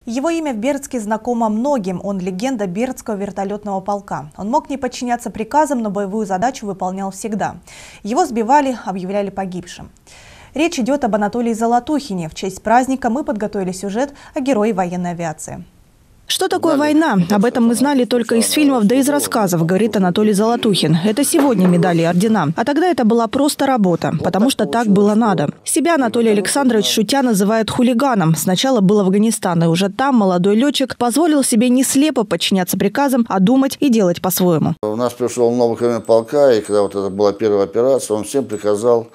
Его имя в Бердске знакомо многим. Он легенда Бердского вертолетного полка. Он мог не подчиняться приказам, но боевую задачу выполнял всегда. Его сбивали, объявляли погибшим. Речь идет об Анатолии Золотухине. В честь праздника мы подготовили сюжет о герое военной авиации. Что такое война? Об этом мы знали только из фильмов, да из рассказов, говорит Анатолий Золотухин. Это сегодня медали и ордена. А тогда это была просто работа, потому что так было надо. Себя Анатолий Александрович шутя называет хулиганом. Сначала был Афганистан, и уже там молодой летчик позволил себе не слепо подчиняться приказам, а думать и делать по-своему. У нас пришел новый командир полка, и когда вот это была первая операция, он всем приказал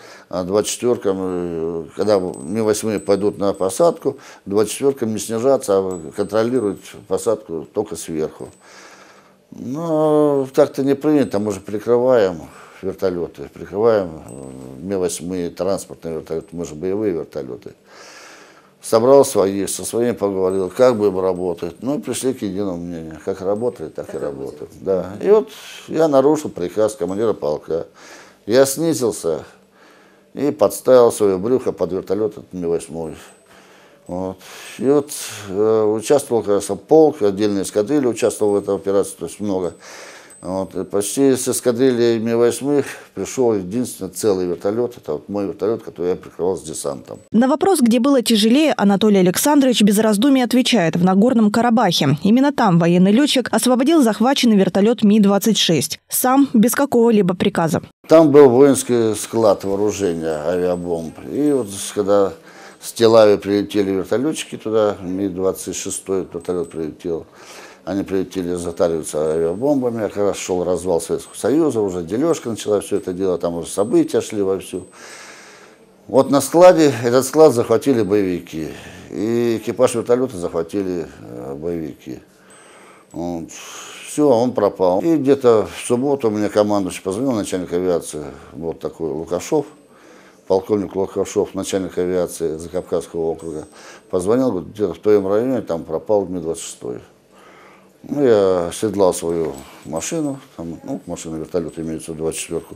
24-кам, когда Ми-8 пойдут на посадку, 24-кам не снижаться, а контролировать посадку только сверху. Но так-то не принято, мы же прикрываем вертолеты, прикрываем Ми-8 транспортные вертолеты, мы же боевые вертолеты. Собрал своих, со своими поговорил, как будем работать. Ну и пришли к единому мнению. Как работали, так и работают. Да. И вот я нарушил приказ командира полка. Я снизился и подставил свое брюхо под вертолет Ми-8. Вот. И вот участвовал, как раз, полк, отдельные эскадрильи участвовал в этой операции, то есть много. Вот. И почти с эскадрильей Ми-8 пришел единственный целый вертолет. Это вот мой вертолет, который я прикрывал с десантом. На вопрос, где было тяжелее, Анатолий Александрович без раздумий отвечает: в Нагорном Карабахе. Именно там военный летчик освободил захваченный вертолет Ми-26. Сам, без какого-либо приказа. Там был воинский склад вооружения авиабомб. И вот когда с Тель-Авива прилетели вертолетчики туда, Ми-26 вертолет прилетел. Они прилетели затариваться авиабомбами, как раз шел развал Советского Союза, уже дележка начала все это дело, там уже события шли вовсю. Вот на складе, этот склад захватили боевики, и экипаж вертолета захватили боевики. Вот. Все, он пропал. И где-то в субботу мне командующий позвонил, начальник авиации, вот такой Лукашов, полковник Лукашов, начальник авиации Закавказского округа, позвонил, говорит, где-то в твоем районе там пропал Ми-26. Ну, я оседлал свою машину, там, ну, машина вертолета имеется 24-ку.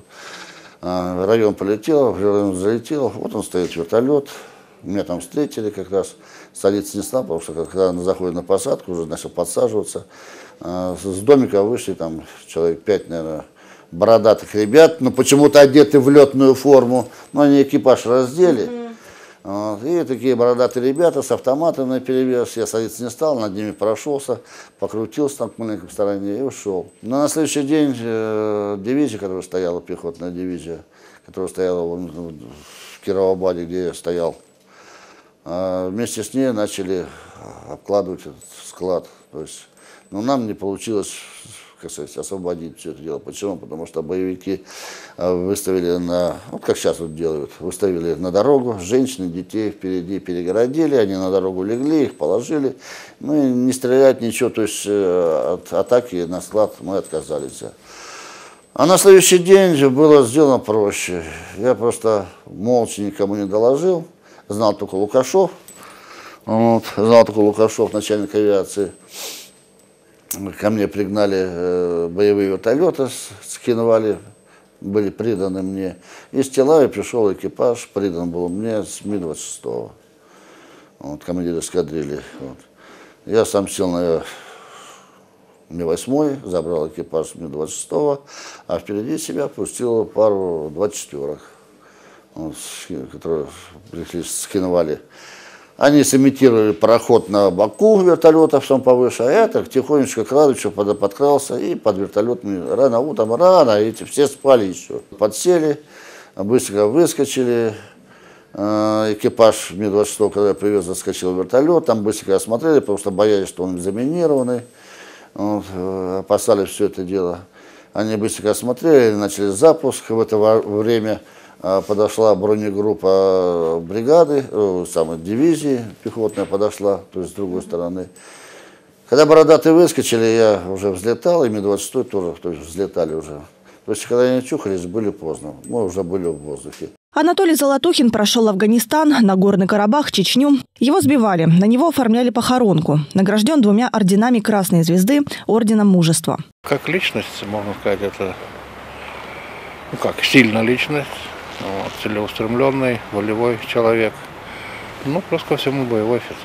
Район полетел, в район залетел, вот он стоит вертолет. Меня там встретили как раз, садиться не стал, потому что когда он заходит на посадку, уже начал подсаживаться. С домика вышли там человек 5, наверное, бородатых ребят, но почему-то одеты в летную форму, но они экипаж раздели. Вот. И такие бородатые ребята с автоматом наперевес. Я садиться не стал, над ними прошелся, покрутился там к маленькой стороне и ушел. Но на следующий день дивизия, которая стояла, пехотная дивизия, которая стояла в Кировабаде, где я стоял, вместе с ней начали обкладывать этот склад. То есть, но нам не получилось, как сказать, освободить все это дело. Почему? Потому что боевики выставили на, вот как сейчас вот делают, выставили на дорогу, женщин, детей впереди перегородили, они на дорогу легли, их положили. Ну и не стрелять ничего, то есть от атаки на склад мы отказались. А на следующий день было сделано проще. Я просто молча никому не доложил, знал только Лукашов, начальник авиации. Ко мне пригнали боевые вертолеты, скиновали, были приданы мне. Из Тель-Авива пришел экипаж, придан был мне с Ми-26, вот, командир эскадрильи. Вот. Я сам сел на Ми-8, забрал экипаж с Ми-26, а впереди себя пустил пару 24-х, вот, которые пришли, скиновали. Они сымитировали пароход на боку вертолета, все повыше, а я так тихонечко, крадучи, подкрался и под вертолетами рано утром, эти все спали еще. Подсели, быстро выскочили, экипаж Ми-26, когда я привез, заскочил в вертолет, там быстро осмотрели, потому что боялись, что он заминированный, вот, опасались все это дело. Они быстро осмотрели, начали запуск, в это время подошла бронегруппа бригады, самой дивизии пехотная подошла, то есть с другой стороны. Когда бородатые выскочили, я уже взлетал, и Ми-26 тоже, то есть взлетали уже. То есть когда они чухались, были поздно, мы уже были в воздухе. Анатолий Золотухин прошел Афганистан, Нагорный Карабах, Чечню. Его сбивали, на него оформляли похоронку. Награжден 2 орденами Красной Звезды, орденом Мужества. Как личность, можно сказать, это сильная личность. Вот, целеустремленный, волевой человек. Ну, просто ко всему боевой офицер.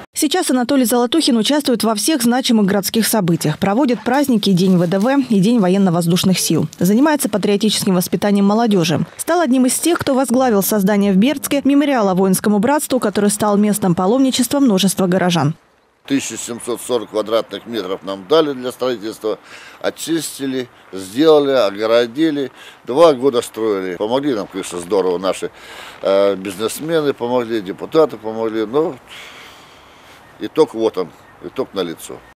Сейчас Анатолий Золотухин участвует во всех значимых городских событиях. Проводит праздники День ВДВ и День военно-воздушных сил. Занимается патриотическим воспитанием молодежи. Стал одним из тех, кто возглавил создание в Бердске мемориала воинскому братству, который стал местом паломничества множества горожан. 1740 квадратных метров нам дали для строительства. Очистили, сделали, огородили. 2 года строили. Помогли нам, конечно, здорово наши бизнесмены, помогли, депутаты помогли. Но итог вот он, итог налицо.